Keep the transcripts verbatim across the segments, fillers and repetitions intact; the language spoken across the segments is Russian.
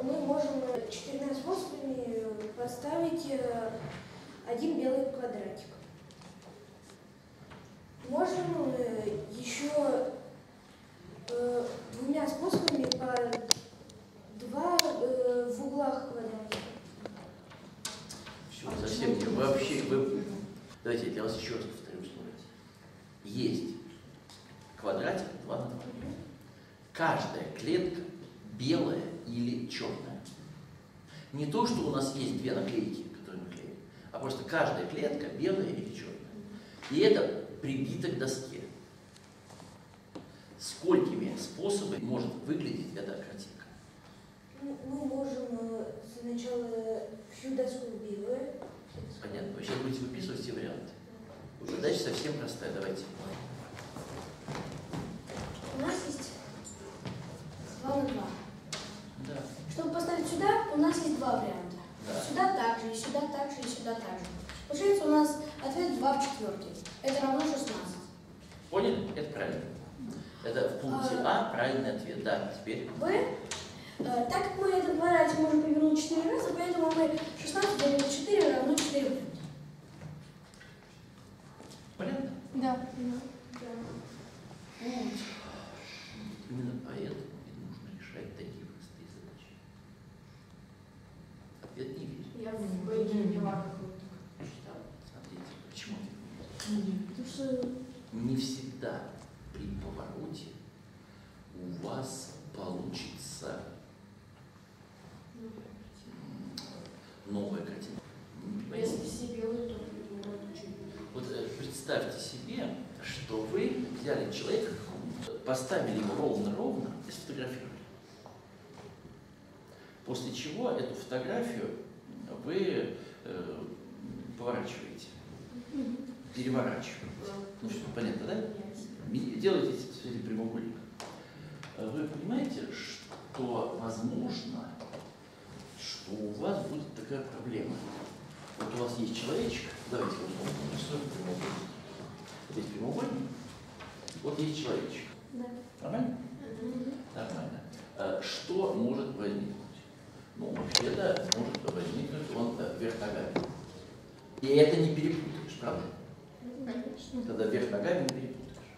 мы можем четырьмя способами поставить один белый квадратик. Можем еще двумя способами по два в углах квадратика. Все, совсем не вообще. Вы... Давайте я для вас еще раз повторю условия. Есть квадратик два на два. Каждая клетка белая или черная. Не то, что у нас есть две наклейки, которые мы клеим, а просто каждая клетка белая или черная. И это прибито к доске. Сколькими способами может выглядеть эта картинка? Мы можем сначала всю доску белую. Понятно. Вы сейчас будете выписывать все варианты. Задача совсем простая. Давайте. У нас есть два на два. Да. Чтобы поставить сюда, у нас есть два варианта. Да. Сюда так же, и сюда так же, и сюда так же. Получается у нас ответ два в четвертой. Это равно шестнадцать. Поняли? Это правильно. Это в пункте А правильный ответ. Да, теперь. Б. Э, так как мы этот квадратик можем повернуть четыре раза, поэтому мы шестнадцать делим на четыре равно четыре варианта. Понятно? Да. Да. Вот. Именно поэтому и нужно решать такие простые задачи. Ответ не верю. Я в Б не поняла, какую-то прочитала. Смотрите, почему это? Потому что Не всегда при повороте у вас получится новая картина. Если все белые, то не могут учить. Вот э, представьте себе, что вы взяли человека, поставили его ровно-ровно и сфотографировали. После чего эту фотографию вы э, поворачиваете, переворачиваете. Ну что, понятно, да? Делайте эти прямоугольник. Вы понимаете, что возможно, что у вас будет такая проблема. Вот у вас есть человечек, давайте вот нарисуем прямоугольник. Вот есть прямоугольник, вот есть человечек. да. Нормально? Нормально. Что может возникнуть? Ну, вообще-то может возникнуть он вверх ногами. И это не перепутаешь, правда? Конечно. Когда вверх ногами не перепутаешь.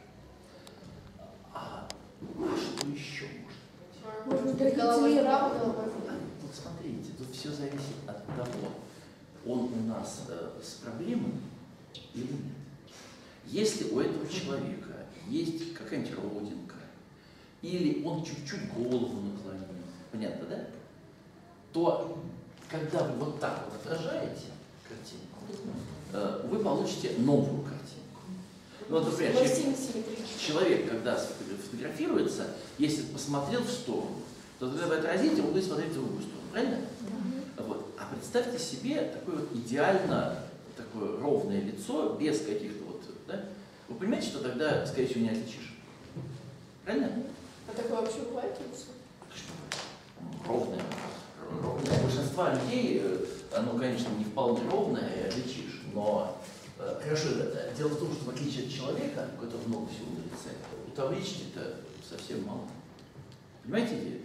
А, а что еще может быть? Может быть, Головой слева. вправо, головой Вот смотрите, тут все зависит от того, он у нас э, с проблемами или нет. Если у этого человека есть какая-нибудь родинка, или он чуть-чуть голову наклонил, понятно, да? То, когда вы вот так вот отражаете картинку, э, вы получите новую картинку. Ну, вот, например, человек, человек, когда фотографируется, если посмотрел в сторону, то когда вы отразите, он будет смотреть в другую сторону, правильно? Mm-hmm. Вот. А представьте себе такое вот идеально такое ровное лицо, без каких-то вот, да? Вы понимаете, что тогда, скорее всего, не отличишь? Правильно? А такое вообще бывает лицо? Ровное. Ровное. Большинство людей, оно, конечно, не вполне ровное, и отличишь, но э, хорошо, это, дело в том, что в отличие от человека, у которого много всего на лице, у таблички-то совсем мало. Понимаете идею?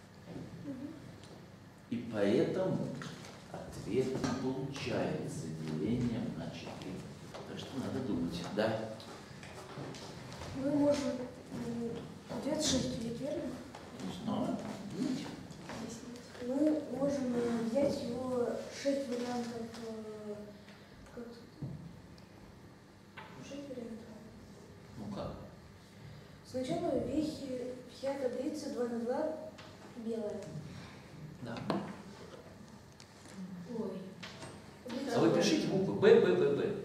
И поэтому ответ не получается делением на четыре. Так что надо думать, да? Мы можем ответ шесть, ведь верно? Не знаю. Думайте. Мы можем взять его шесть вариантов. э, Как? Шесть вариантов. Ну как? Сначала весь, вся таблица два на два белая. Да. Ой. А вы пишите буквы Б, Б, Б, Б.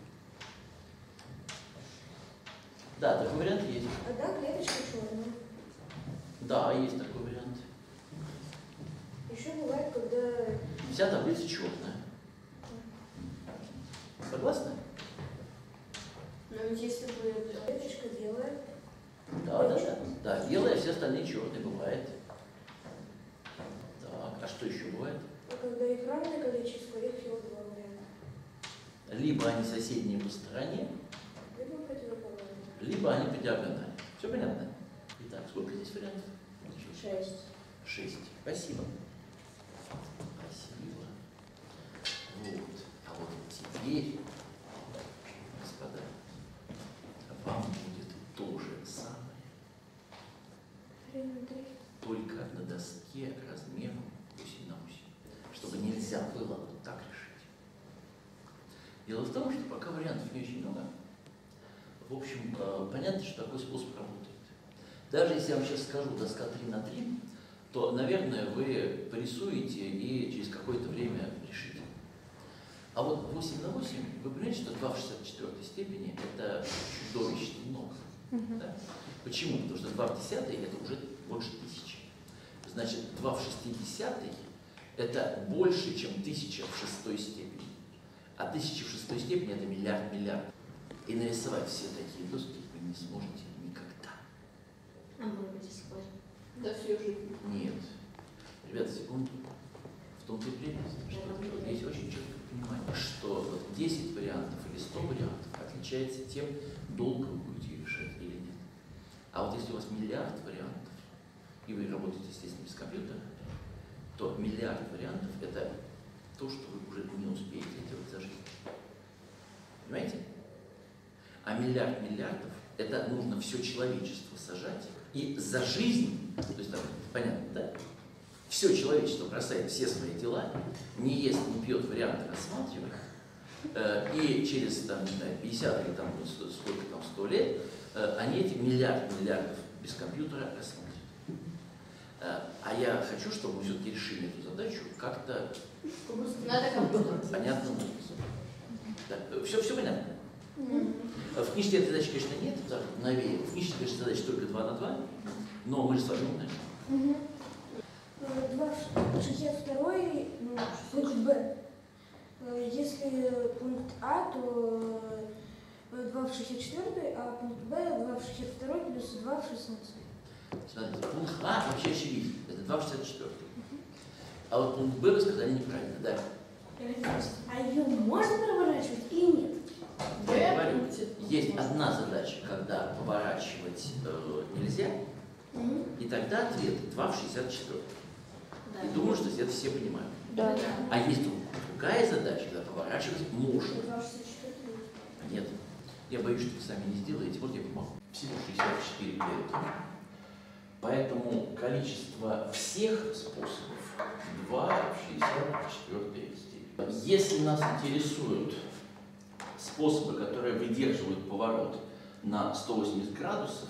Да, такой вариант есть. Одна клеточка черная. Да, есть такой вариант. Еще бывает, когда Вся таблица черная. Согласны? Но ведь если бы... клеточка белая. Да, да, да. Да, белая, все остальные черные бывает. Так, а что еще бывает? А когда их равное количество, их всего два варианта. Либо они соседние по стороне, Либо противоположные. либо они по диагонали. Все понятно? Итак, сколько здесь вариантов? Шесть. Шесть. Спасибо. нельзя было вот так решить. Дело в том, что пока вариантов не очень много, в общем, понятно, что такой способ работает. Даже если я вам сейчас скажу доска три на три, то, наверное, вы порисуете и через какое-то время решите. А вот восемь на восемь, вы понимаете, что два в шестьдесят четвёртой степени – это чудовищно много. Uh-huh. Да? Почему? Потому что два в десятой – это уже больше тысячи. Значит, два в шестидесятой – это больше, чем тысяча в шестой степени. А тысяча в шестой степени – это миллиард миллиардов. И нарисовать все такие доски вы не сможете никогда. А может быть, и сможем. Да, всю жизнь. Нет. Ребята, секунду. В том-то и прелесть, что здесь очень четко понимание, что вот десять вариантов или сто вариантов отличается тем, долго вы будете решать или нет. А вот если у вас миллиард вариантов, и вы работаете, естественно, без компьютера, то миллиард вариантов – это то, что вы уже не успеете делать за жизнь. Понимаете? А миллиард миллиардов – это нужно все человечество сажать, и за жизнь, то есть там, понятно, да? Все человечество бросает все свои дела, не ест, не пьет, варианты рассматривает, э, и через там, не знаю, пятьдесят или там, сколько там, сто лет э, они эти миллиард миллиардов без компьютера рассматривают. Э, а я хочу, чтобы мы все-таки решили эту задачу как-то Надо компьютер. понятным образом. Да, все, все понятно? Mm-hmm. В книжке этой задачи, конечно, нет, новее. В книжке, конечно, задача только два на два, но мы же с вами умные. Mm-hmm. два в шестьдесят второй, ну, пункт Б. Если пункт А, то два в шестьдесят четвёртой, а пункт Б два в шестьдесят второй плюс два в шестнадцатой. Смотрите, пункт А вообще очевиден, это два в шестьдесят четвёртой. А вот пункт Б вы сказали неправильно, да? А ее можно проворачивать или нет? Я говорю, есть одна задача, когда поворачивать э, нельзя, Mm-hmm. и тогда ответ два в шестьдесят четвёртой. Да. И думаю, что это все понимают. Да. А есть другая задача, когда поворачивать можно. два в шестьдесят четвёртой. Нет, я боюсь, что вы сами не сделаете, вот я помогу. Всего шестьдесят четыре клетки. Поэтому количество всех способов два в шестьдесят четвёртой степени. Если нас интересуют способы, которые выдерживают поворот на сто восемьдесят градусов,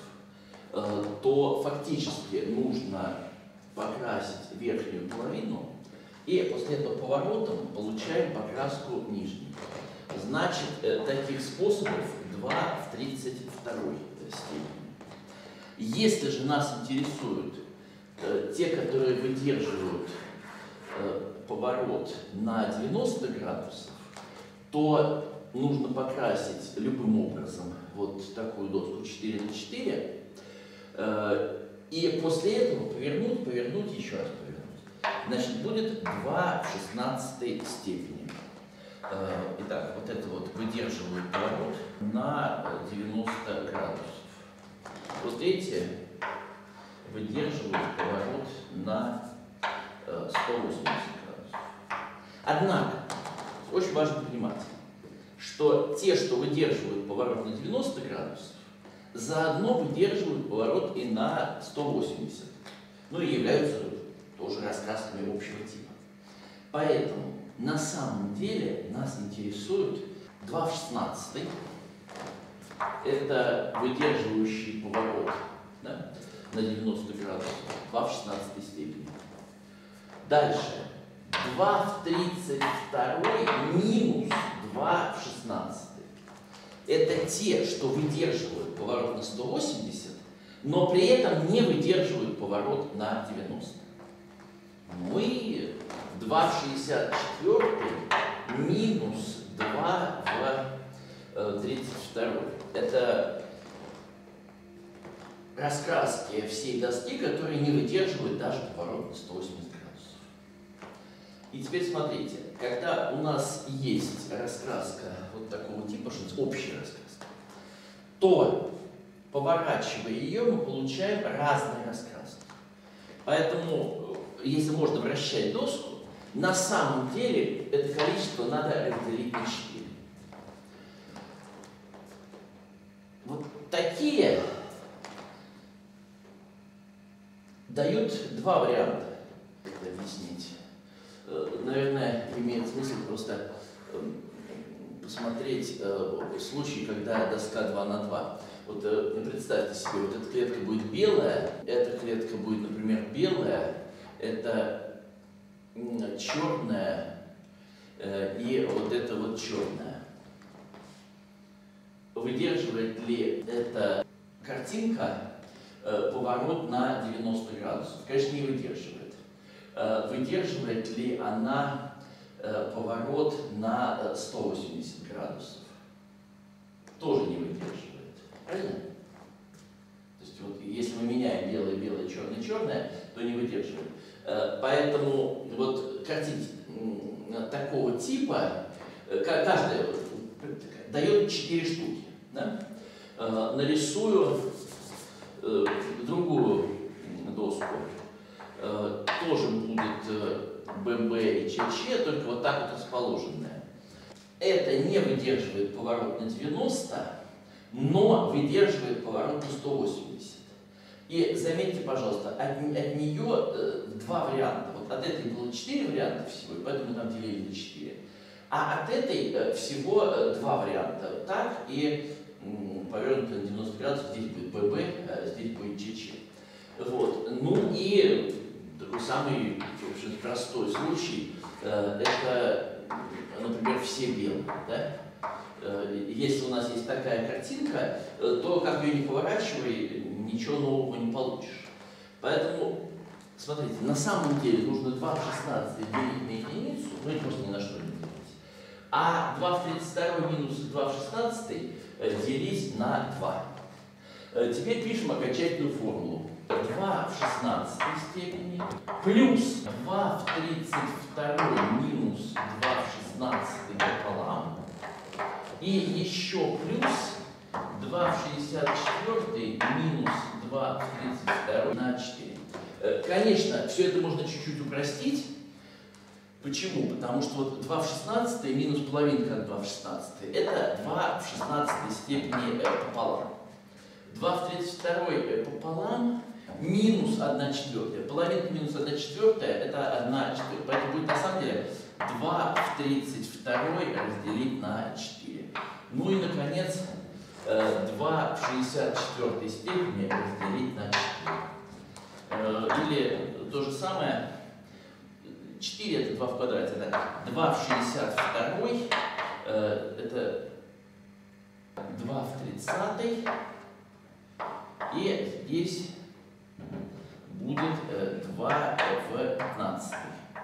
то фактически нужно покрасить верхнюю половину, и после этого поворотом получаем покраску нижней. Значит, таких способов два в тридцать второй степени. Если же нас интересуют э, те, которые выдерживают э, поворот на девяносто градусов, то нужно покрасить любым образом вот такую доску четыре на четыре, и после этого повернуть, повернуть, еще раз повернуть. Значит, будет два в шестнадцатой степени. Итак, вот это вот выдерживает поворот на девяносто градусов. Вот эти выдерживают поворот на сто восемьдесят градусов. Однако, очень важно понимать, что те, что выдерживают поворот на девяносто градусов, заодно выдерживают поворот и на сто восемьдесят. Ну и являются тоже раскрасками общего типа. Поэтому на самом деле нас интересует два в шестнадцатой. Это выдерживающий поворот, да, на девяносто градусов. два в шестнадцатой степени. Дальше. два в тридцать второй минус два в шестнадцатой. Это те, что выдерживают поворот на сто восемьдесят, но при этом не выдерживают поворот на девяносто. Ну и два в шестьдесят четвёртой минус два в тридцать второй. Это раскраски всей доски, которые не выдерживают даже поворот на сто восемьдесят градусов. И теперь смотрите, когда у нас есть раскраска вот такого типа, что общая раскраска, то, поворачивая ее, мы получаем разные раскраски. Поэтому, если можно вращать доску, на самом деле это количество надо разделить на четыре. Вот такие дают два варианта, как это объяснить. Наверное, имеет смысл просто э, посмотреть э, случай, когда доска два на два. Вот э, представьте себе, вот эта клетка будет белая, эта клетка будет, например, белая, это э, черная э, и вот это вот черная. Выдерживает ли эта картинка э, поворот на девяносто градусов? Конечно, не выдерживает. Э, выдерживает ли она э, поворот на сто восемьдесят градусов? Тоже не выдерживает. Правильно? То есть вот если мы меняем белое, белое, черное, черное, то не выдерживает. Э, поэтому вот картинки э, такого типа, э, каждая дает четыре штуки. Да? Э, нарисую э, другую доску. Э, тоже будет э, ББ и ЧЧ, только вот так вот расположенная. Это не выдерживает поворот на девяносто, но выдерживает поворот на сто восемьдесят. И заметьте, пожалуйста, от, от нее э, два варианта. Вот от этой было четыре варианта всего, и поэтому там делили на четыре. А от этой э, всего э, два варианта. Так и повернуто на девяносто градусов, здесь будет ББ, а здесь будет ЧЧ. Вот. Ну и такой самый, в общем, простой случай, э, это, например, все белые. Да? Э, если у нас есть такая картинка, э, то как ее не поворачивай, ничего нового не получишь. Поэтому, смотрите, на самом деле нужно два в шестнадцать делить на единицу, ну и просто ни на что не делить. А два в тридцать два минус два в шестнадцать делить на два. Теперь пишем окончательную формулу. два в шестнадцатой степени плюс два в тридцать два минус два в шестнадцатой пополам. И еще плюс два в шестьдесят четвёртой минус два в тридцать два на четыре. Конечно, все это можно чуть-чуть упростить. Почему? Потому что вот два в шестнадцатой минус половинка от два в шестнадцатой это два в шестнадцатой степени пополам. два в тридцать два пополам минус одна четвертая. Половинка минус одна четвертая это одна четвертая. Поэтому будет на самом деле два в тридцать два разделить на четыре. Ну и наконец два в шестьдесят четвёртой степени разделить на четыре. Или то же самое. четыре это два в квадрате, это два в шестьдесят два, э, это два в тридцатой, и здесь будет э, два в пятнадцатой.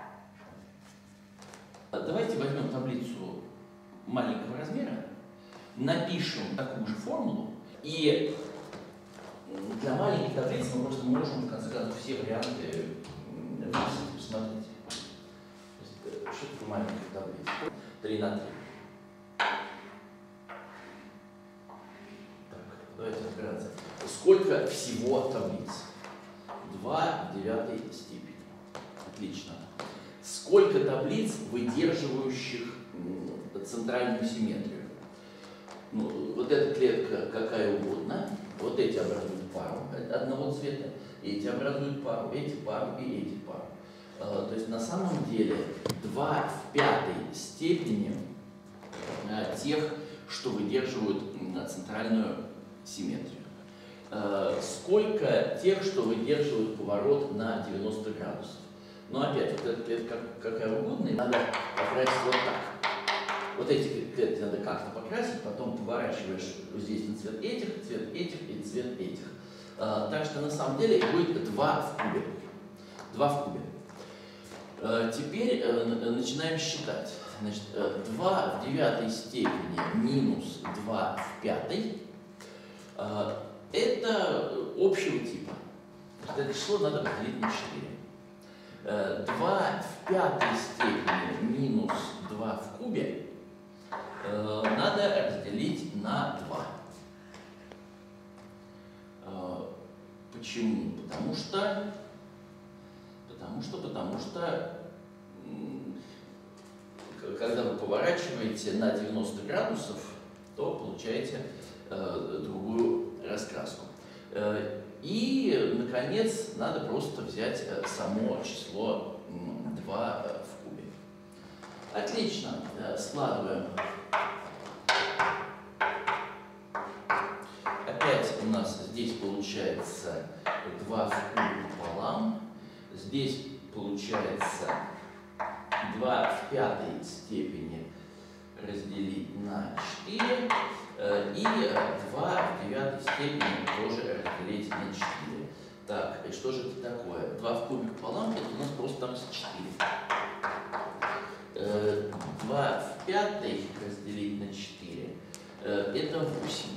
Давайте возьмем таблицу маленького размера, напишем такую же формулу, и для маленьких таблиц мы просто можем в конце концов все варианты выписать. Посмотрите. Что такое маленькая таблица? три на три. Так, давайте разбираться. Сколько всего таблиц? два в девятой степени. Отлично. Сколько таблиц, выдерживающих центральную симметрию? Ну, вот эта клетка какая угодно. Вот эти образуют пару одного цвета, эти образуют пару, эти пару и эти пару. То есть на самом деле два в пятой степени тех, что выдерживают центральную симметрию. Сколько тех, что выдерживают поворот на девяносто градусов. Но опять, вот эта клетка какая угодно, надо покрасить вот так. Вот эти клетки надо как-то покрасить, потом поворачиваешь здесь на цвет этих, цвет этих и цвет этих. Так что на самом деле будет два в кубе. два в кубе. Теперь начинаем считать. Значит, два в девятой степени минус два в пятой это общего типа. Это число надо разделить на четыре. два в пятой степени минус два в кубе надо разделить на два. Почему? Потому что Потому что, потому что, когда вы поворачиваете на девяносто градусов, то получаете э, другую раскраску. Э, и, наконец, надо просто взять само число два в кубе. Отлично. Отлично. Складываем. Опять у нас здесь получается два в кубе пополам. Здесь получается два в пятой степени разделить на четыре. И два в девятой степени тоже разделить на четыре. Так, и что же это такое? два в кубе пополам, это у нас просто там четыре. два в пятой разделить на четыре, это восемь.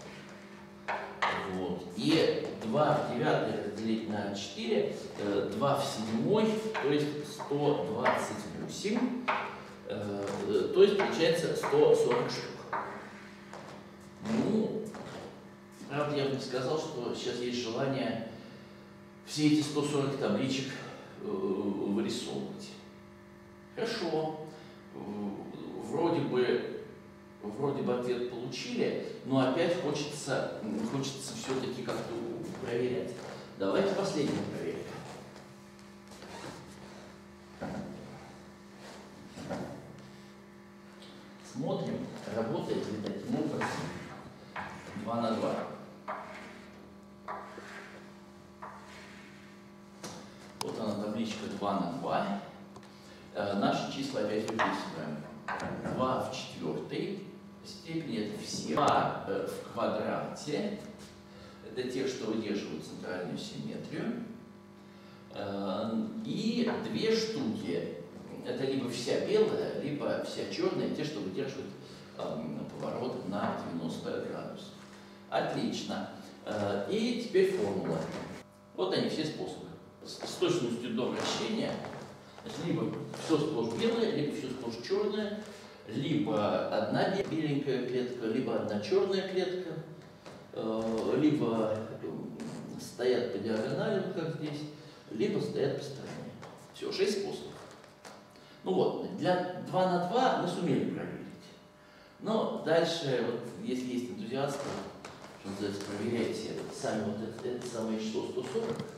Вот. И два в девятой разделить на четыре, два в седьмой, то есть сто двадцать восемь, то есть получается сто сорок штук. Ну, правда, я бы не сказал, что сейчас есть желание все эти сто сорок табличек вырисовывать. Хорошо, вроде бы, вроде бы ответ получили, но опять хочется, хочется все-таки как-то проверять. Давайте последнее проверим. Смотрим, работает ли таким образом два на два. Вот она, табличка два на два. Наши числа опять выписываем. два в четвертой степени, это все. два в квадрате, это те, что выдерживают центральную симметрию. И две штуки, это либо вся белая, либо вся черная, те, что выдерживают поворот на девяносто градусов. Отлично. И теперь формула. Вот они, все способы. С точностью до вращения. Либо все сплошь белое, либо все сплошь черное, либо одна беленькая клетка, либо одна черная клетка, либо стоят по диагонали, как здесь, либо стоят по стороне. Все, шесть способов. Ну вот, для два на два мы сумели проверить. Но дальше, вот, если есть энтузиасты, что называется, проверяйте сами вот это, это самое число сто сорок.